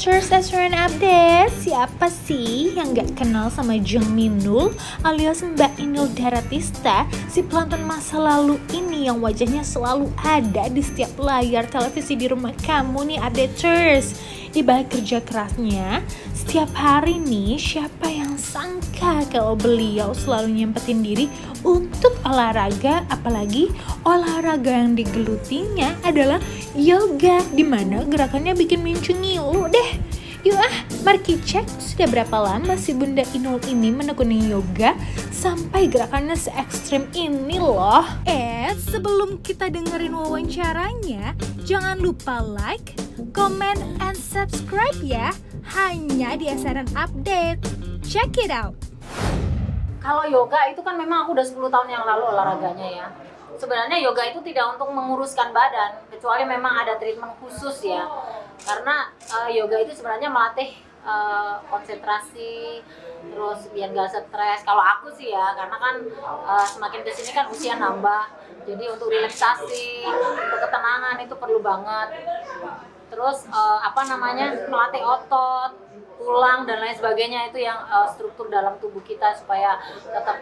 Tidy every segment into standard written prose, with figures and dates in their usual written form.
Updaters Asuran Update. Siapa sih yang gak kenal sama Jung Minul alias Mbak Inul Daratista, si pelantun masa lalu ini yang wajahnya selalu ada di setiap layar televisi di rumah kamu nih Updaters. Di balik kerja kerasnya, setiap hari nih siapa yang sangka kalau beliau selalu nyempetin diri untuk olahraga, apalagi olahraga yang digelutinya adalah yoga, dimana gerakannya bikin mincu ngilu deh. Yuk mari kita cek sudah berapa lama si Bunda Inul ini menekuni yoga sampai gerakannya se ekstrim ini loh. Sebelum kita dengerin wawancaranya, jangan lupa like, comment, and subscribe ya. Hanya di Asuran Update. Check it out. Kalau yoga itu kan memang aku udah 10 tahun yang lalu olahraganya ya. Sebenarnya yoga itu tidak untuk menguruskan badan, kecuali memang ada treatment khusus ya. Karena yoga itu sebenarnya melatih konsentrasi, terus biar gak stres. Kalau aku sih ya, karena kan semakin kesini kan usia nambah, jadi untuk relaksasi, untuk ketenangan itu perlu banget. Terus melatih otot, tulang dan lain sebagainya, itu yang struktur dalam tubuh kita supaya tetap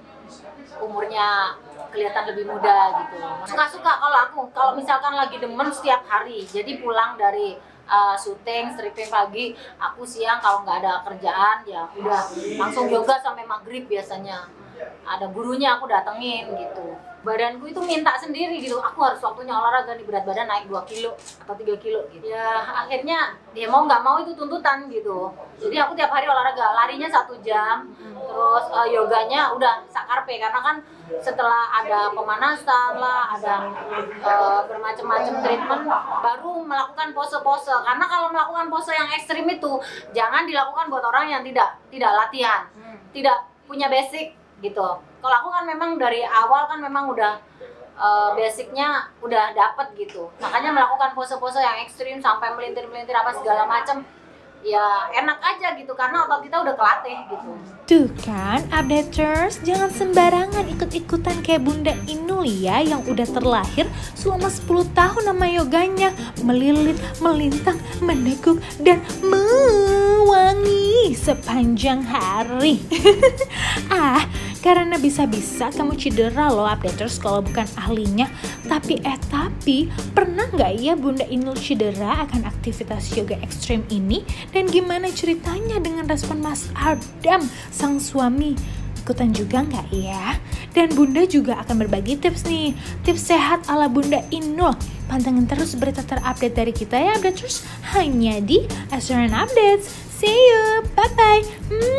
umurnya kelihatan lebih muda gitu. Suka-suka kalau misalkan lagi demen setiap hari, jadi pulang dari syuting, stripping pagi, aku siang kalau nggak ada kerjaan ya udah langsung yoga sampai maghrib biasanya. Ada gurunya aku datengin gitu. Badanku itu minta sendiri gitu, aku harus waktunya olahraga nih, berat badan naik 2 kilo atau 3 kilo gitu. Ya akhirnya dia mau nggak mau itu tuntutan gitu. Jadi aku tiap hari olahraga, larinya 1 jam, terus yoganya udah sakarpe, karena kan setelah ada pemanasan lah, ada bermacam-macam treatment, baru melakukan pose-pose. Karena kalau melakukan pose yang ekstrim itu jangan dilakukan buat orang yang tidak latihan, tidak punya basic gitu. Kalau aku kan memang dari awal kan memang udah basicnya udah dapet gitu, makanya melakukan pose-pose yang ekstrim sampai melintir-melintir apa segala macam ya enak aja gitu, karena otot kita udah kelatih gitu. Tuh kan Updaters, jangan sembarangan ikut-ikutan kayak Bunda Inul ya, yang udah terlahir selama 10 tahun nama yoganya, melilit, melintang, meneguk, dan mewangi sepanjang hari. Karena bisa-bisa kamu cedera loh Updaters kalau bukan ahlinya. Tapi pernah nggak ya Bunda Inul cedera akan aktivitas yoga ekstrim ini? Dan gimana ceritanya dengan respon Mas Adam, sang suami? Ikutan juga nggak ya? Dan Bunda juga akan berbagi tips nih, tips sehat ala Bunda Inul. Pantengin terus berita terupdate dari kita ya Updaters, hanya di Asuran Updates. See you, bye-bye.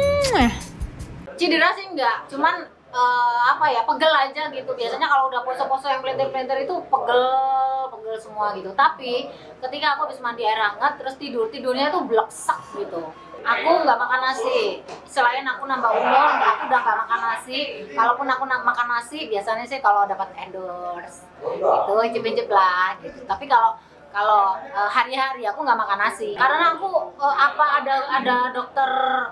Cedera sih enggak, cuman pegel aja gitu. Biasanya kalau udah pose-pose yang pelintir-pelintir itu pegel semua gitu. Tapi ketika aku habis mandi air hangat terus tidurnya tuh bleksak gitu. Aku nggak makan nasi. Selain aku nambah umur, aku udah nggak makan nasi. Kalaupun aku makan nasi, biasanya sih kalau dapat endorse gitu, icip-icip lah gitu. Tapi kalau hari-hari aku nggak makan nasi karena aku ada dokter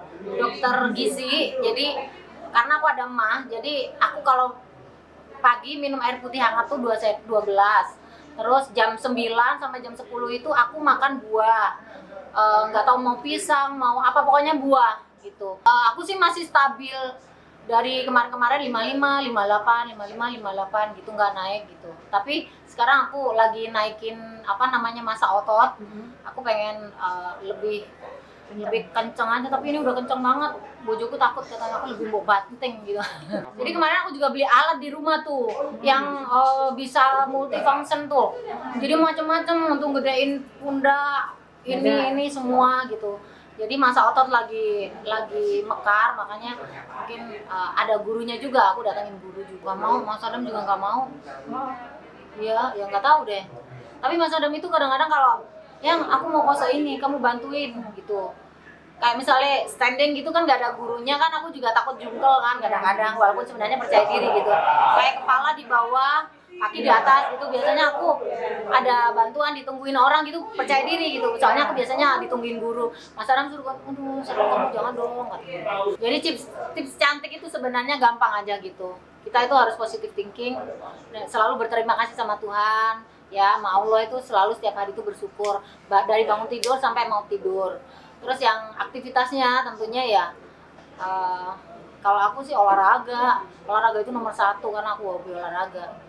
gizi. Jadi karena aku ada mah, jadi aku kalau pagi minum air putih hangat tuh 12. Terus jam 9 sampai jam 10 itu aku makan buah. Nggak tahu mau pisang, mau apa, pokoknya buah gitu. Aku sih masih stabil dari kemarin-kemarin 55, 58, 55, 58 gitu, nggak naik gitu. Tapi sekarang aku lagi naikin massa otot. Aku pengen lebih kenceng aja, tapi ini udah kenceng banget. Bojoku takut, katanya aku lebih mau banting gitu. Jadi kemarin aku juga beli alat di rumah tuh yang bisa multifunction tuh. Jadi macam-macam untuk gedein pundak, ini semua gitu. Jadi masa otot lagi mekar, makanya mungkin ada gurunya juga, aku datangin guru juga. Mau, Mas Adam juga nggak mau. Iya, ya nggak tahu deh. Tapi Mas Adam itu kadang-kadang kalau yang aku mau pose ini, kamu bantuin gitu. Kayak misalnya standing gitu kan nggak ada gurunya, kan aku juga takut jungkel kan kadang-kadang, walaupun sebenarnya percaya diri gitu. Kayak kepala di bawah, kaki di atas gitu, biasanya aku ada bantuan ditungguin orang gitu, percaya diri gitu. Soalnya aku biasanya ditungguin guru. Mas Adam suruh, aduh kamu jangan dong katanya. Jadi tips cantik itu sebenarnya gampang aja gitu. Kita itu harus positive thinking, selalu berterima kasih sama Tuhan, ya sama Allah itu selalu setiap hari itu bersyukur dari bangun tidur sampai mau tidur. Terus yang aktivitasnya tentunya ya kalau aku sih olahraga itu nomor satu karena aku hobi olahraga.